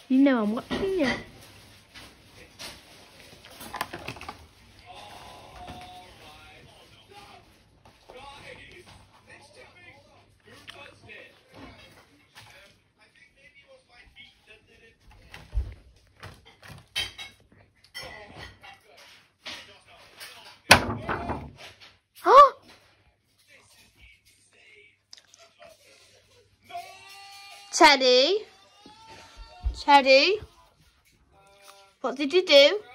You know I'm watching you. Teddy? Teddy? What did you do?